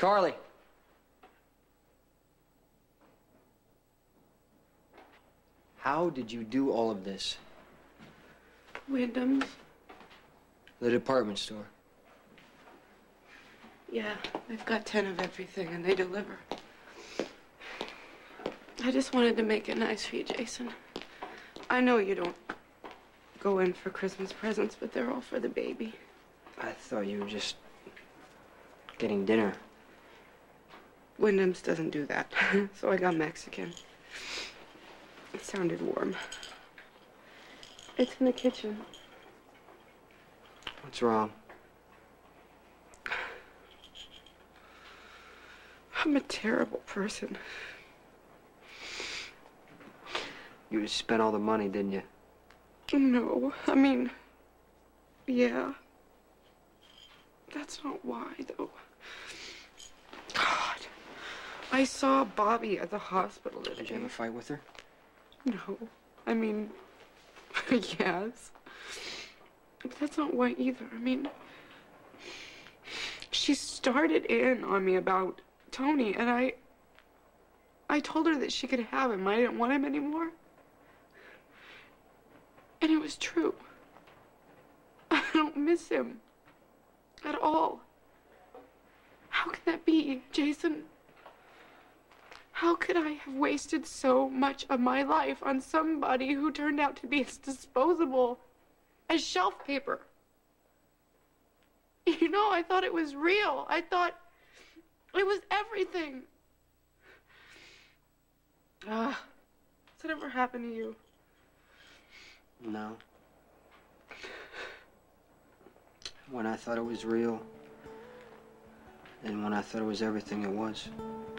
Carly. How did you do all of this? Wyndams. The department store. Yeah, I've got 10 of everything and they deliver. I just wanted to make it nice for you, Jason. I know you don't go in for Christmas presents, but they're all for the baby. I thought you were just getting dinner. Wyndams doesn't do that, so I got Mexican. It sounded warm. It's in the kitchen. What's wrong? I'm a terrible person. You just spent all the money, didn't you? No, I mean, yeah. That's not why, though. God, I saw Bobbie at the hospital today. Did you have a fight with her? No, I mean, yes. But that's not why either. I mean, she started in on me about Tony, and I told her that she could have him. I didn't want him anymore. And it was true. I don't miss him at all. How can that be, Jason? How could I have wasted so much of my life on somebody who turned out to be as disposable as shelf paper? You know, I thought it was real. I thought it was everything. Has it ever happened to you? No. When I thought it was real, and when I thought it was everything it was.